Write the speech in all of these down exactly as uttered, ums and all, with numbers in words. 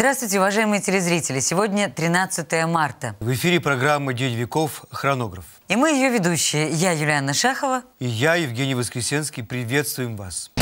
Здравствуйте, уважаемые телезрители! Сегодня тринадцатое марта. В эфире программа «День веков. Хронограф». И мы ее ведущие. Я Юлианна Шахова. И я, Евгений Воскресенский. Приветствуем вас.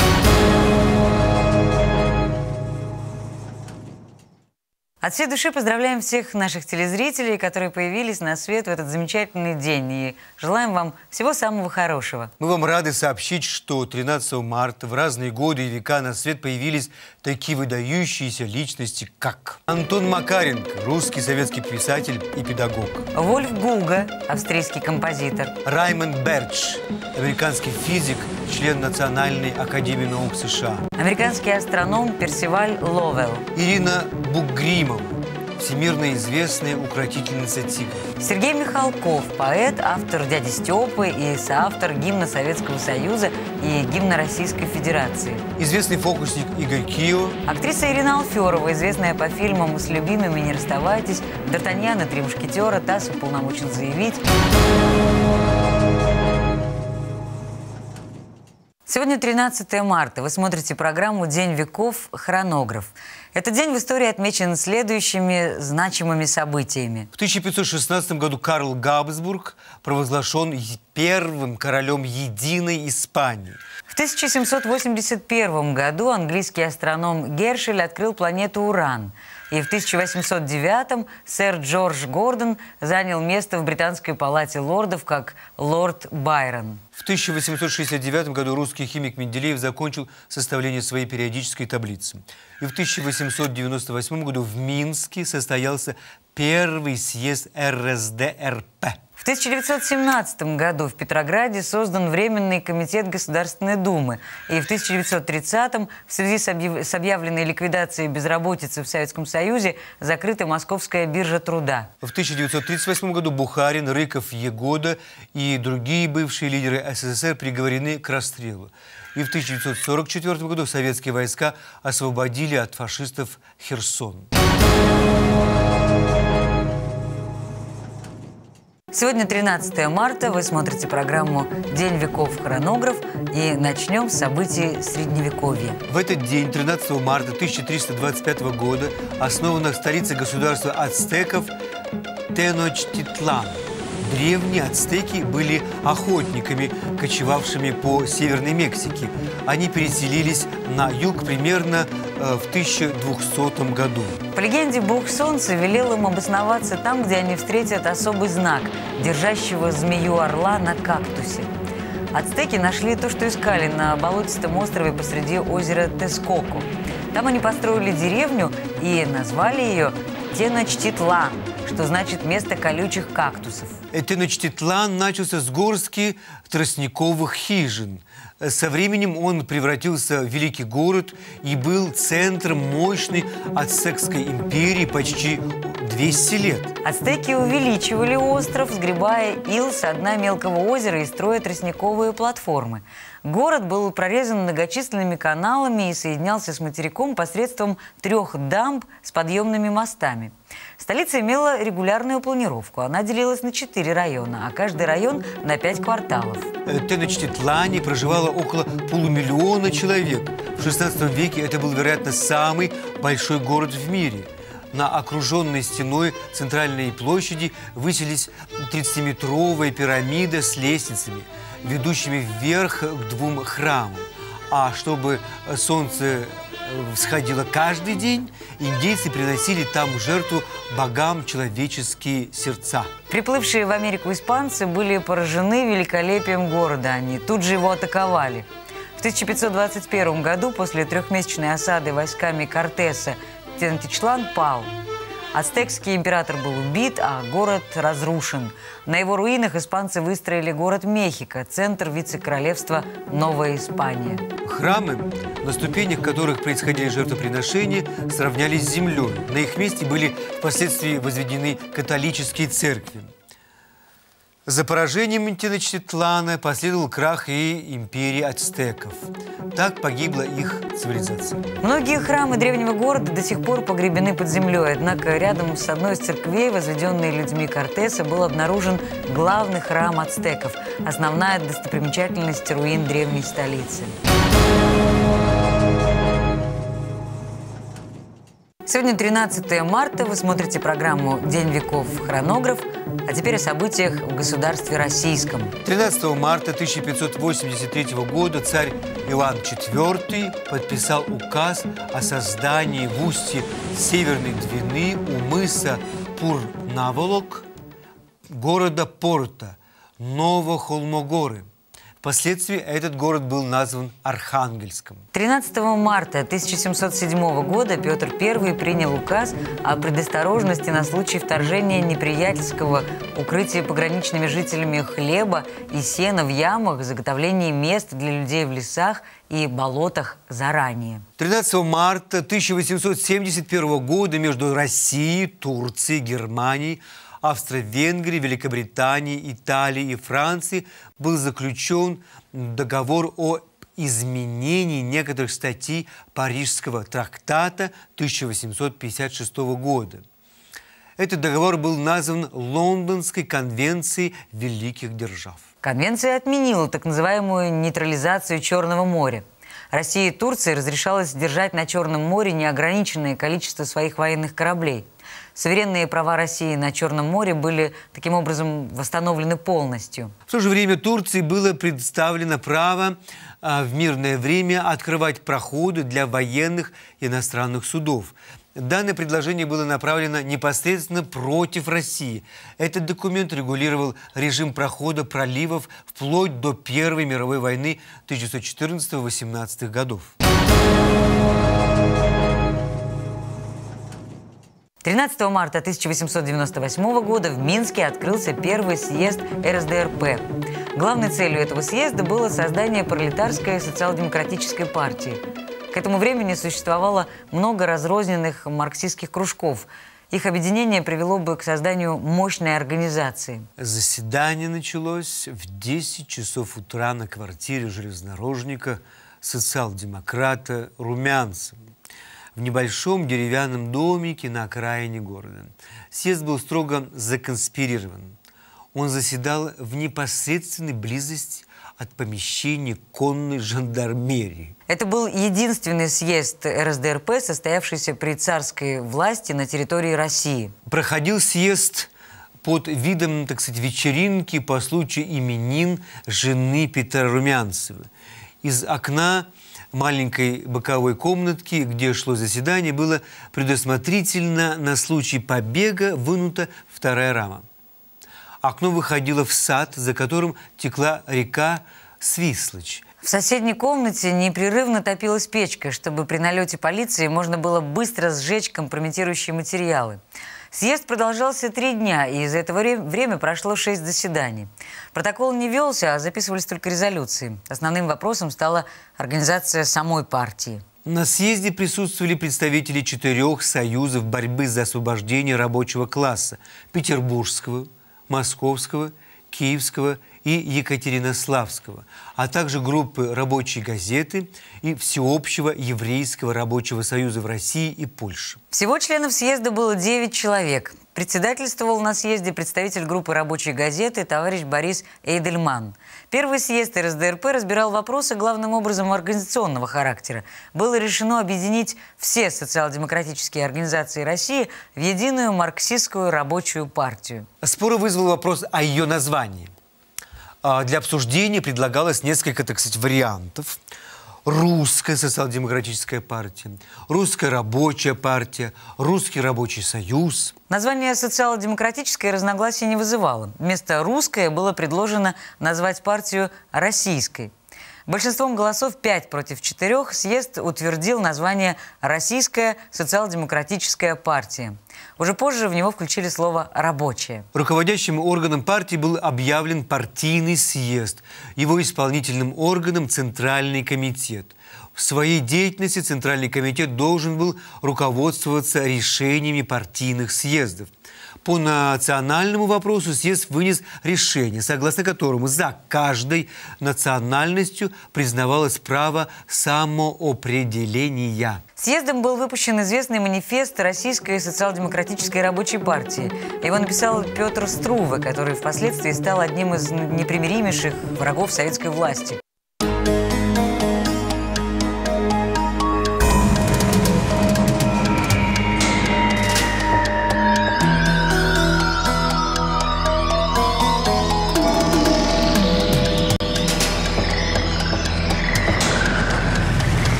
От всей души поздравляем всех наших телезрителей, которые появились на свет в этот замечательный день. И желаем вам всего самого хорошего. Мы вам рады сообщить, что тринадцатого марта в разные годы и века на свет появились такие выдающиеся личности, как Антон Макаренко, русский советский писатель и педагог. Вольф Гуга, австрийский композитор. Раймонд Бердж, американский физик, член Национальной академии наук США. Американский астроном Персиваль Ловелл. Ирина Бугримова, всемирно известная укротительница тигров. Сергей Михалков, поэт, автор «Дяди Степы» и соавтор гимна Советского Союза и гимна Российской Федерации. Известный фокусник Игорь Кио. Актриса Ирина Алферова, известная по фильмам «С любимыми не расставайтесь», «Д'Артаньян и три мушкетера», «ТАСС уполномочен заявить». Сегодня тринадцатое марта. Вы смотрите программу «День веков. Хронограф». Этот день в истории отмечен следующими значимыми событиями. В тысяча пятьсот шестнадцатом году Карл Габсбург провозглашен первым королем единой Испании. В тысяча семьсот восемьдесят первом году английский астроном Гершель открыл планету Уран. И в тысяча восемьсот девятом сэр Джордж Гордон занял место в Британской палате лордов как лорд Байрон. В тысяча восемьсот шестьдесят девятом году русский химик Менделеев закончил составление своей периодической таблицы. И в тысяча восемьсот девяносто восьмом году в Минске состоялся первый съезд эр эс дэ эр пэ. В тысяча девятьсот семнадцатом году в Петрограде создан Временный комитет Государственной Думы. И в тысяча девятьсот тридцатом в связи с, объяв... с объявленной ликвидацией безработицы в Советском Союзе закрыта Московская биржа труда. В тысяча девятьсот тридцать восьмом году Бухарин, Рыков, Егода и другие бывшие лидеры эс эс эс эр приговорены к расстрелу. И в тысяча девятьсот сорок четвёртом году советские войска освободили от фашистов Херсон. Сегодня тринадцатое марта, вы смотрите программу «День веков. Хронограф» и начнем с событий Средневековья. В этот день, тринадцатого марта тысяча триста двадцать пятого года, основана в столице государства ацтеков Теночтитлан. Древние ацтеки были охотниками, кочевавшими по Северной Мексике. Они переселились на юг примерно э, в тысяча двухсотом году. По легенде, бог солнца велел им обосноваться там, где они встретят особый знак, держащего змею-орла на кактусе. Ацтеки нашли то, что искали на болотистом острове посреди озера Тескоко. Там они построили деревню и назвали ее Теночтитлан, что значит «место колючих кактусов». Теночтитлан начался с горстки тростниковых хижин. Со временем он превратился в великий город и был центром мощной ацтекской империи почти двести лет. Ацтеки увеличивали остров, сгребая ил с дна мелкого озера и строя тростниковые платформы. Город был прорезан многочисленными каналами и соединялся с материком посредством трех дамб с подъемными мостами. Столица имела регулярную планировку. Она делилась на четыре района, а каждый район на пять кварталов. В Теночтитлане проживало около полумиллиона человек. В шестнадцатом веке это был, вероятно, самый большой город в мире. На окруженной стеной центральной площади высились тридцатиметровая пирамида с лестницами, ведущими вверх к двум храмам. А чтобы солнце всходило каждый день, индейцы приносили там в жертву богам человеческие сердца. Приплывшие в Америку испанцы были поражены великолепием города. Они тут же его атаковали. В тысяча пятьсот двадцать первом году после трехмесячной осады войсками Кортеса Теночтитлан пал. Ацтекский император был убит, а город разрушен. На его руинах испанцы выстроили город Мехико, центр вице-королевства Новая Испания. Храмы, на ступенях которых происходили жертвоприношения, сравнялись с землей. На их месте были впоследствии возведены католические церкви. За поражением Теночтитлана последовал крах и империи ацтеков. Так погибла их цивилизация. Многие храмы древнего города до сих пор погребены под землей. Однако рядом с одной из церквей, возведенной людьми Кортеса, был обнаружен главный храм ацтеков, основная достопримечательность руин древней столицы. Сегодня тринадцатое марта, вы смотрите программу «День веков. Хронограф», а теперь о событиях в государстве российском. тринадцатого марта тысяча пятьсот восемьдесят третьего года царь Иван четвёртый подписал указ о создании в устье Северной Двины у мыса Пурнаволок города Порта Новохолмогоры. Впоследствии этот город был назван Архангельском. тринадцатого марта тысяча семьсот седьмого года Петр Первый принял указ о предосторожности на случай вторжения неприятельского укрытия пограничными жителями хлеба и сена в ямах, заготовления мест для людей в лесах и болотах заранее. тринадцатого марта тысяча восемьсот семьдесят первого года между Россией, Турцией, Германией, Австро-Венгрии, Великобритании, Италии и Франции был заключен договор о изменении некоторых статей Парижского трактата тысяча восемьсот пятьдесят шестого года. Этот договор был назван Лондонской конвенцией великих держав. Конвенция отменила так называемую нейтрализацию Черного моря. России и Турции разрешалось держать на Черном море неограниченное количество своих военных кораблей. Суверенные права России на Черном море были таким образом восстановлены полностью. В то же время Турции было предоставлено право а, в мирное время открывать проходы для военных иностранных судов. Данное предложение было направлено непосредственно против России. Этот документ регулировал режим прохода проливов вплоть до Первой мировой войны тысяча девятьсот четырнадцатого — восемнадцатых годов. тринадцатого марта тысяча восемьсот девяносто восьмого года в Минске открылся первый съезд эр эс дэ эр пэ. Главной целью этого съезда было создание пролетарской социал-демократической партии. К этому времени существовало много разрозненных марксистских кружков. Их объединение привело бы к созданию мощной организации. Заседание началось в десять часов утра на квартире железнодорожника социал-демократа Румянцева в небольшом деревянном домике на окраине города. Съезд был строго законспирирован. Он заседал в непосредственной близости от помещения конной жандармерии. Это был единственный съезд эр эс дэ эр пэ, состоявшийся при царской власти на территории России. Проходил съезд под видом, так сказать, вечеринки по случаю именин жены Петра Румянцева. Из окна маленькой боковой комнатки, где шло заседание, было предусмотрительно на случай побега вынута вторая рама. Окно выходило в сад, за которым текла река Свислочь. В соседней комнате непрерывно топилась печка, чтобы при налете полиции можно было быстро сжечь компрометирующие материалы. Съезд продолжался три дня, и за это время прошло шесть заседаний. Протокол не велся, а записывались только резолюции. Основным вопросом стала организация самой партии. На съезде присутствовали представители четырех союзов борьбы за освобождение рабочего класса – Петербургского, Московского, Киевского и Екатеринославского, а также группы «Рабочей газеты» и Всеобщего еврейского рабочего союза в России и Польше. Всего членов съезда было девять человек. Председательствовал на съезде представитель группы «Рабочей газеты» товарищ Борис Эйдельман. Первый съезд эр эс дэ эр пэ разбирал вопросы главным образом организационного характера. Было решено объединить все социал-демократические организации России в единую марксистскую рабочую партию. Споры вызвал вопрос о ее названии. Для обсуждения предлагалось несколько, так сказать, вариантов. Русская социал-демократическая партия, Русская рабочая партия, Русский рабочий союз. Название социал-демократическое разногласий не вызывало. Вместо «русское» было предложено назвать партию «российской». Большинством голосов пять против четырёх съезд утвердил название «Российская социал-демократическая партия». Уже позже в него включили слово «рабочая». Руководящим органом партии был объявлен партийный съезд, его исполнительным органом – Центральный комитет. В своей деятельности Центральный комитет должен был руководствоваться решениями партийных съездов. По национальному вопросу съезд вынес решение, согласно которому за каждой национальностью признавалось право самоопределения. Съездом был выпущен известный манифест Российской социал-демократической рабочей партии. Его написал Петр Струве, который впоследствии стал одним из непримиримейших врагов советской власти.